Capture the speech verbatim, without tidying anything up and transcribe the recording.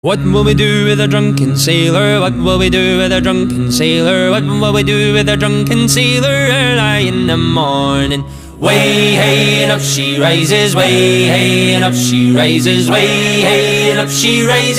What will we do with a drunken sailor? What will we do with a drunken sailor? What will we do with a drunken sailor early in the morning? Way hey and up she rises, way hey and up she rises, way hey and up she rises.